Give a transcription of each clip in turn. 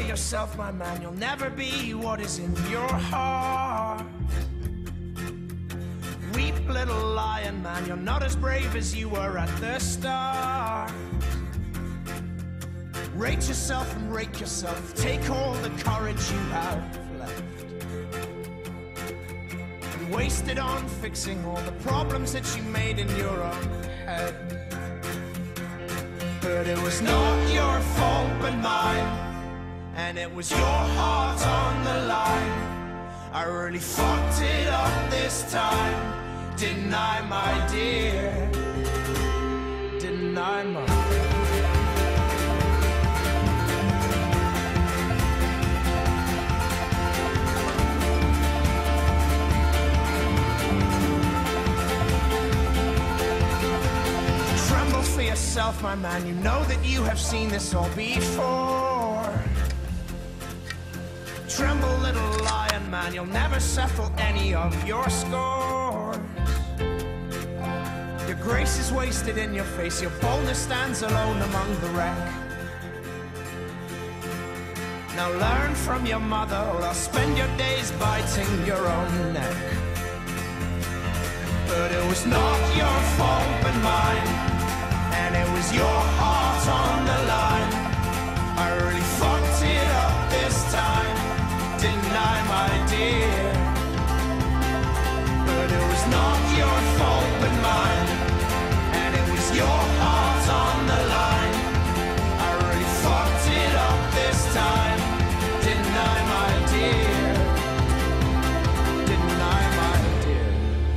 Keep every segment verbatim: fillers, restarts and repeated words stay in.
yourself, my man, you'll never be what is in your heart. Weep, little lion man, you're not as brave as you were at the start. Rate yourself and rake yourself, take all the courage you have left and waste it on fixing all the problems that you made in your own head. But it was not your fault but mine, and it was your heart on the line. I really fucked it up this time, didn't I, my dear? Didn't I, my dear? Tremble for yourself, my man, you know that you have seen this all before. Tremble, little lion man, you'll never settle any of your scores. Your grace is wasted in your face, your boldness stands alone among the wreck. Now learn from your mother, or I'll spend your days biting your own neck. But it was not your fault but mine, and it was your heart on the line. I really fucked it up this time, didn't I, my dear? But it was not your fault but mine, and it was your heart on the line. I really fucked it up this time, didn't I, my dear? Didn't I, my dear?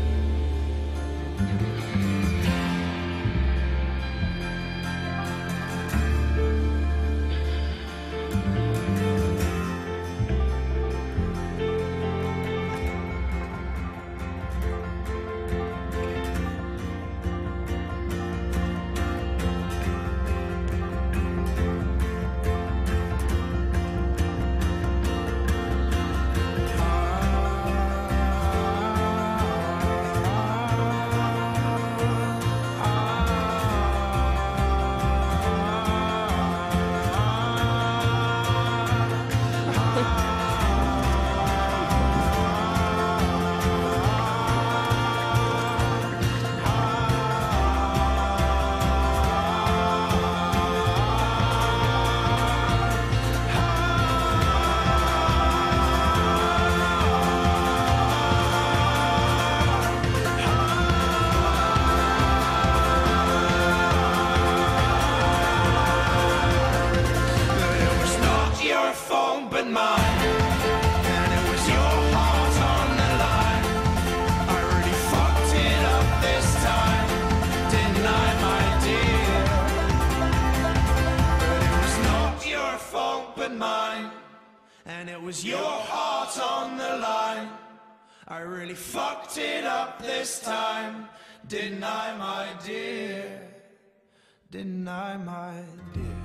And it was your heart on the line. I really fucked it up this time, didn't I, my dear? Didn't I, my dear?